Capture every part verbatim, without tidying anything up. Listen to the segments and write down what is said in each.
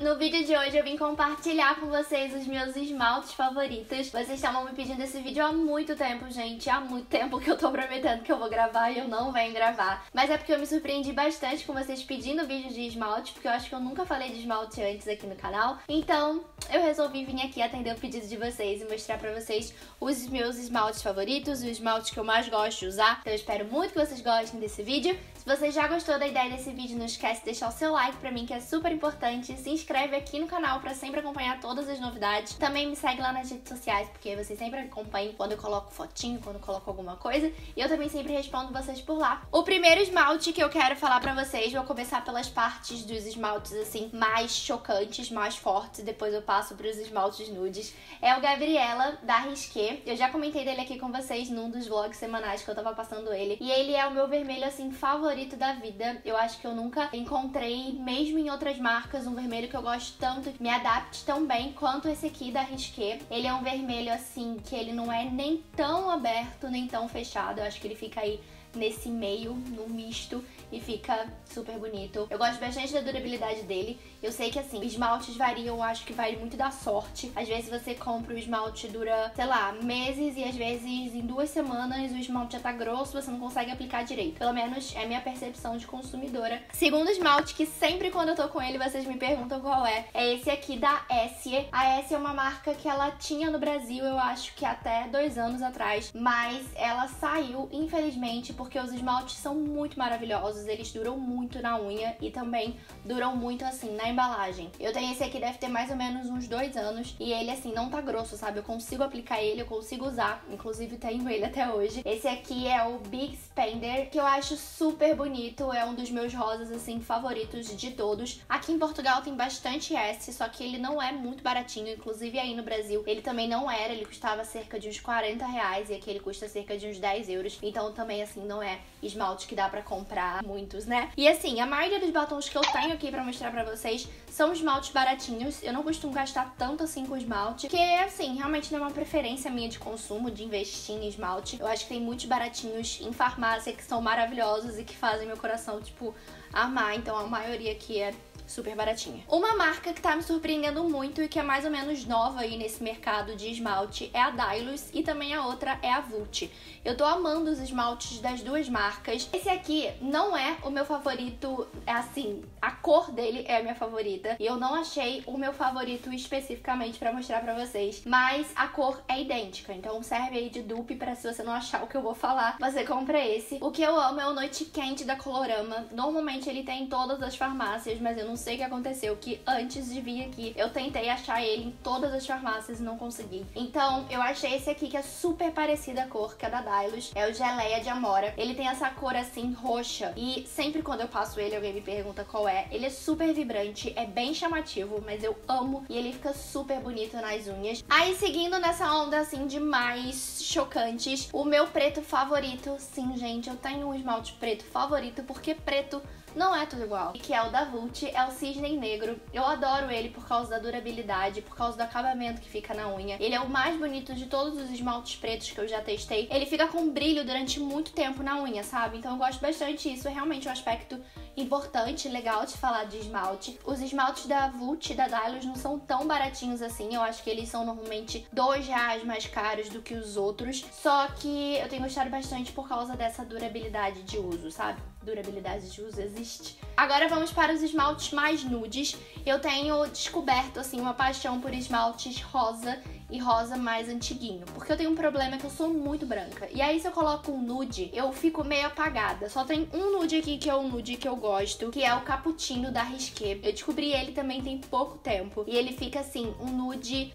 No vídeo de hoje eu vim compartilhar com vocês os meus esmaltes favoritos. Vocês estavam me pedindo esse vídeo há muito tempo, gente. Há muito tempo que eu tô prometendo que eu vou gravar e eu não venho gravar. Mas é porque eu me surpreendi bastante com vocês pedindo vídeos de esmalte, porque eu acho que eu nunca falei de esmalte antes aqui no canal. Então eu resolvi vir aqui atender o pedido de vocês e mostrar pra vocês os meus esmaltes favoritos, os esmaltes que eu mais gosto de usar. Então eu espero muito que vocês gostem desse vídeo. Se você já gostou da ideia desse vídeo, não esquece de deixar o seu like pra mim, que é super importante. Se inscreve aqui no canal pra sempre acompanhar todas as novidades. Também me segue lá nas redes sociais, porque vocês sempre acompanham quando eu coloco fotinho, quando eu coloco alguma coisa. E eu também sempre respondo vocês por lá. O primeiro esmalte que eu quero falar pra vocês, vou começar pelas partes dos esmaltes, assim, mais chocantes, mais fortes. E depois eu passo pros esmaltes nudes. É o Gabriela, da Risqué. Eu já comentei dele aqui com vocês num dos vlogs semanais que eu tava passando ele. E ele é o meu vermelho, assim, favorito da vida. Eu acho que eu nunca encontrei, mesmo em outras marcas, um vermelho que eu gosto tanto, que me adapte tão bem quanto esse aqui da Risqué. Ele é um vermelho assim, que ele não é nem tão aberto, nem tão fechado. Eu acho que ele fica aí nesse meio, no misto, e fica super bonito. Eu gosto bastante da durabilidade dele. Eu sei que assim, esmaltes variam, eu acho que vai muito da sorte. Às vezes você compra o esmalte, dura, sei lá, meses, e às vezes em duas semanas o esmalte já tá grosso, você não consegue aplicar direito. Pelo menos é a minha percepção de consumidora. Segundo esmalte, que sempre quando eu tô com ele vocês me perguntam qual é, é esse aqui da Essie. A Essie é uma marca que ela tinha no Brasil, eu acho que até dois anos atrás, mas ela saiu, infelizmente, porque os esmaltes são muito maravilhosos, eles duram muito na unha e também duram muito assim na embalagem. Eu tenho esse aqui, deve ter mais ou menos uns dois anos, e ele assim não tá grosso, sabe? Eu consigo aplicar ele, eu consigo usar, inclusive tenho ele até hoje. Esse aqui é o Big Spender, que eu acho super bonito, é um dos meus rosas assim favoritos de todos. Aqui em Portugal tem bastante esse, só que ele não é muito baratinho, inclusive aí no Brasil ele também não era, ele custava cerca de uns quarenta reais, e aqui ele custa cerca de uns dez euros, então também assim não é esmalte que dá pra comprar muitos, né? E assim, a maioria dos batons que eu tenho aqui pra mostrar pra vocês são esmaltes baratinhos. Eu não costumo gastar tanto assim com esmalte, porque assim, realmente não é uma preferência minha de consumo, de investir em esmalte. Eu acho que tem muitos baratinhos em farmácia que são maravilhosos e que fazem meu coração, tipo, amar. Então a maioria aqui é super baratinha. Uma marca que tá me surpreendendo muito e que é mais ou menos nova aí nesse mercado de esmalte é a Dylos, e também a outra é a Vult. Eu tô amando os esmaltes das duas marcas. Esse aqui não é o meu favorito, é assim, a cor dele é a minha favorita, e eu não achei o meu favorito especificamente pra mostrar pra vocês, mas a cor é idêntica, então serve aí de dupe pra, se você não achar o que eu vou falar, você compra esse. O que eu amo é o Noite Quente da Colorama. Normalmente ele tem em todas as farmácias, mas eu não sei o que aconteceu, que antes de vir aqui eu tentei achar ele em todas as farmácias e não consegui. Então eu achei esse aqui, que é super parecida a cor, que é da Dylos, é o Geleia de Amora. Ele tem essa cor assim roxa, e sempre quando eu passo ele alguém me pergunta qual é. Ele é super vibrante, é bem chamativo, mas eu amo, e ele fica super bonito nas unhas. Aí seguindo nessa onda assim de mais chocantes, o meu preto favorito, sim gente, eu tenho um esmalte preto favorito, porque preto não é tudo igual, que é o da Vult, é o Cisne Negro. Eu adoro ele por causa da durabilidade, por causa do acabamento que fica na unha. Ele é o mais bonito de todos os esmaltes pretos que eu já testei. Ele fica com brilho durante muito tempo na unha, sabe? Então eu gosto bastante disso, é realmente um aspecto importante, legal de falar de esmalte. Os esmaltes da Vult e da Dylos não são tão baratinhos assim, eu acho que eles são normalmente dois reais mais caros do que os outros, só que eu tenho gostado bastante por causa dessa durabilidade de uso, sabe? Durabilidade de uso existe. Agora vamos para os esmaltes mais nudes. Eu tenho descoberto, assim, uma paixão por esmaltes rosa e rosa mais antiguinho, porque eu tenho um problema que eu sou muito branca, e aí se eu coloco um nude, eu fico meio apagada. Só tem um nude aqui que é um nude que eu gosto, que é o Cappuccino da Risqué. Eu descobri ele também tem pouco tempo, e ele fica assim, um nude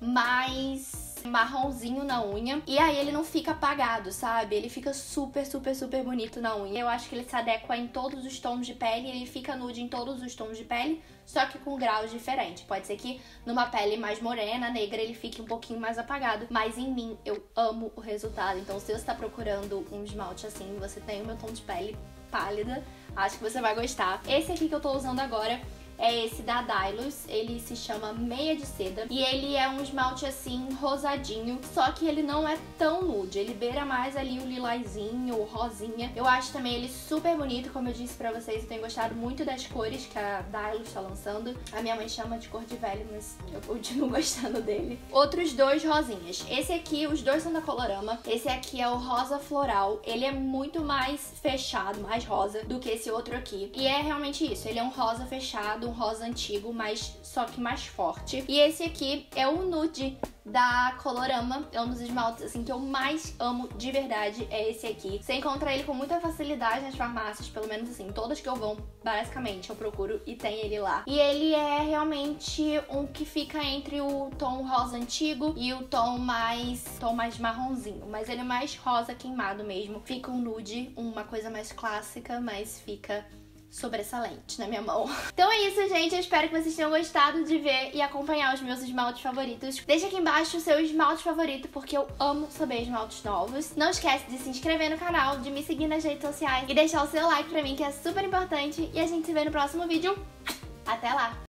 mais marronzinho na unha, e aí ele não fica apagado, sabe? Ele fica super, super, super bonito na unha. Eu acho que ele se adequa em todos os tons de pele, ele fica nude em todos os tons de pele, só que com graus diferentes. Pode ser que numa pele mais morena, negra, ele fique um pouquinho mais apagado, mas em mim eu amo o resultado. Então se você tá procurando um esmalte assim, você tem o meu tom de pele pálida, acho que você vai gostar. Esse aqui que eu tô usando agora é esse da Dylos. Ele se chama Meia de Seda e ele é um esmalte assim rosadinho, só que ele não é tão nude, ele beira mais ali o lilazinho, o rosinha. Eu acho também ele super bonito, como eu disse pra vocês, eu tenho gostado muito das cores que a Dylos tá lançando. A minha mãe chama de cor de velho, mas eu continuo gostando dele. Outros dois rosinhas. Esse aqui, os dois são da Colorama. Esse aqui é o rosa floral. Ele é muito mais fechado, mais rosa, do que esse outro aqui. E é realmente isso, ele é um rosa fechado, um rosa antigo, mas só que mais forte. E esse aqui é o nude da Colorama, é um dos esmaltes assim que eu mais amo de verdade, é esse aqui. Você encontra ele com muita facilidade nas farmácias, pelo menos assim, todas que eu vou, basicamente, eu procuro e tem ele lá. E ele é realmente um que fica entre o tom rosa antigo e o tom mais, tom mais marronzinho, mas ele é mais rosa queimado mesmo. Fica um nude, uma coisa mais clássica, mas fica sobressalente na minha mão. Então é isso, gente. Eu espero que vocês tenham gostado de ver e acompanhar os meus esmaltes favoritos. Deixa aqui embaixo o seu esmalte favorito, porque eu amo saber esmaltes novos. Não esquece de se inscrever no canal, de me seguir nas redes sociais e deixar o seu like pra mim, que é super importante. E a gente se vê no próximo vídeo. Até lá!